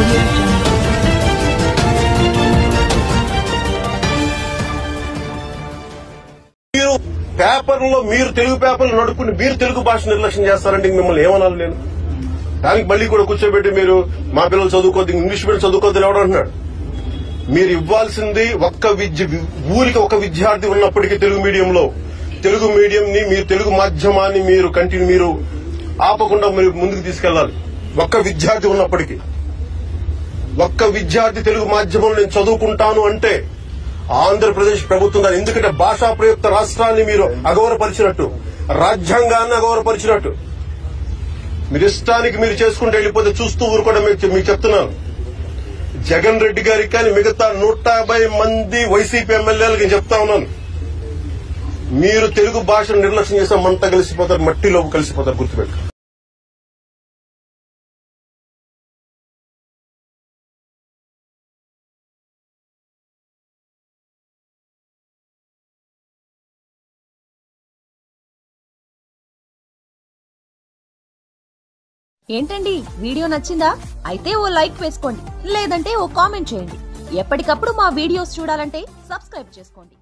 మీరు పేపర్లో మీరు తెలుగు పేపర్లు నడుపుకుని మీరు తెలుగు భాష నిర్లక్ష్యం చేస్తారంటే మిమ్మల్ని ఏమనాలి నేను? దానికి మళ్ళీ కూడా కూర్చోబెట్టి మీరు మా పిల్లలు చదువుకోవద్దు, ఇంగ్లీష్ మీడియం చదువుకోవద్దు ఎవడు అంటున్నాడు? మీరు ఇవ్వాల్సింది ఊరికి ఒక విద్యార్థి ఉన్నప్పటికీ తెలుగు మీడియంలో తెలుగు మీడియం ని మీరు తెలుగు మాధ్యమాన్ని మీరు ఆపకుండా మీరు ముందుకు తీసుకెళ్లాలి. ఒక్క విద్యార్థి ఉన్నప్పటికీ ఒక్క విద్యార్థి తెలుగు మాధ్యమంలో నేను చదువుకుంటాను అంటే ఆంధ్రప్రదేశ్ ప్రభుత్వం దాని, ఎందుకంటే భాషా ప్రయుక్త రాష్ట్రాన్ని మీరు అగౌరవపరిచినట్టు, రాజ్యాంగాన్ని అగౌరవపరిచినట్టు మీరు ఇష్టానికి మీరు చేసుకుంటూ వెళ్ళిపోతే చూస్తూ ఊరుకోవడం మీకు చెప్తున్నాను. జగన్ రెడ్డి గారికి కానీ మిగతా 150 మంది వైసీపీ ఎమ్మెల్యేలకు నేను చెప్తా ఉన్నాను, మీరు తెలుగు భాషను నిర్లక్ష్యం చేస్తే మంట కలిసిపోతారు, మట్టిలో కలిసిపోతారు, గుర్తుపెట్టు. ఏంటండి, వీడియో నచ్చిందా? అయితే ఓ లైక్ వేసుకోండి, లేదంటే ఓ కామెంట్ చేయండి. ఎప్పటికప్పుడు మా వీడియోస్ చూడాలంటే సబ్స్క్రైబ్ చేసుకోండి.